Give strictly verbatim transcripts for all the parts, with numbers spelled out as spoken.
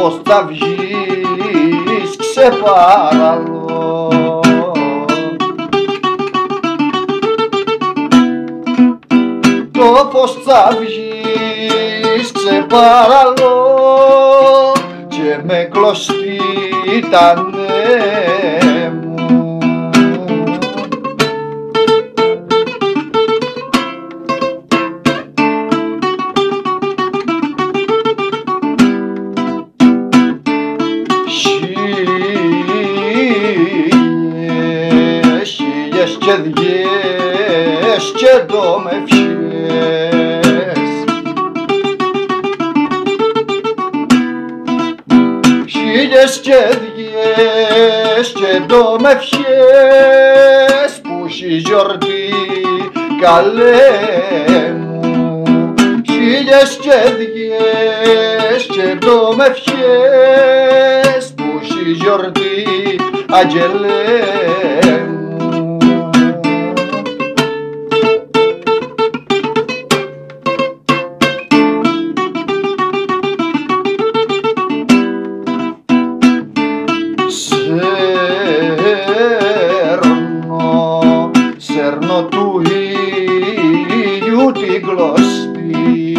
πως θα βγεις ξεπαραλώ. Το πως θα βγεις ξεπαραλώ και με κλωστή ήτανε μου. Χίλιες, χίλιες και δυες και ντομευχές, χίλιες και δυες και ντομευχές που έχει γιορτή καλέ μου. Χίλιες και δυες και ντομευχές που έχει γιορτή αγγελέ μου. Σέρνω, σέρνω του ήλιου την κλωστή,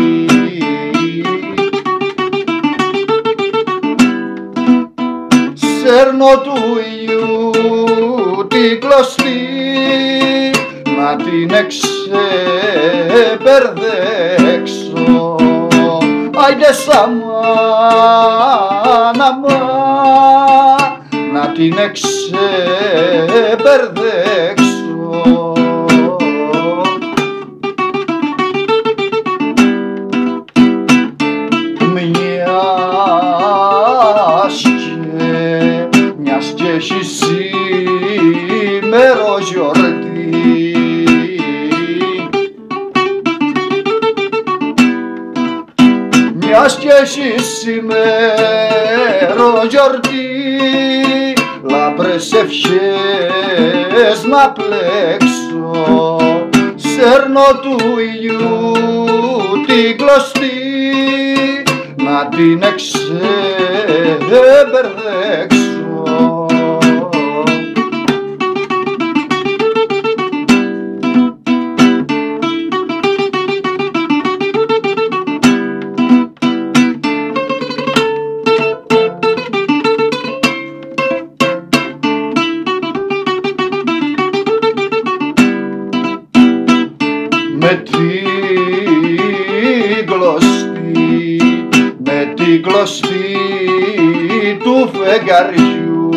σέρνω του ήλιου την κλωστή, να την εξεμπερδέξω. Άιντε σαμάνα μα, να την εξεμπερδέξω. Μιας και, μιας και έχει σήμερο γιορτή, μιας και έχει σήμερο γιορτή, λάμπρες ευχές να πλέξω. Σέρνω του ήλιου την κλωστή, να την εξεμπερδέξω. Με την κλωστή, με την κλωστή του φεγγαριού,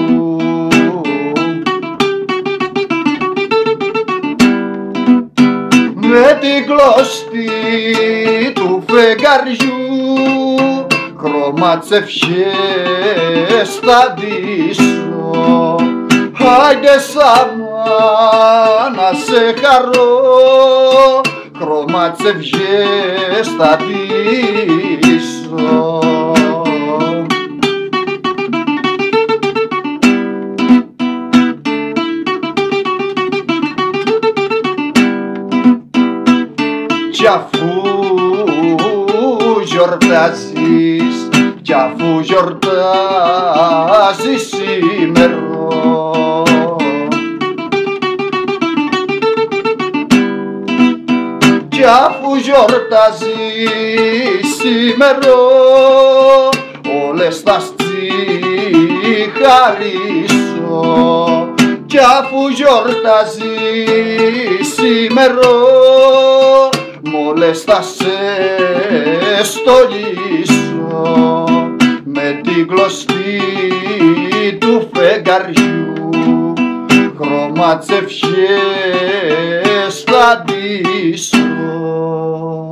με την κλωστή του φεγγαριού, χρώματς ευχές θα ντύσω. Άιντε σαμάνα σε χαρώ, χρώματς ευχές θα ντύσω. Κι αφού γιορτάζεις, κι αφού γιορτάζεις σήμερα, κι αφού γιορτάζεις σήμερα, όλες θα χαρίσω. Κι αφού γιορτάζεις σήμερα, μόλες θα σε στολίσω. Με την κλωστή του φεγγαριού, χρώματς ευχές θα ντύσω.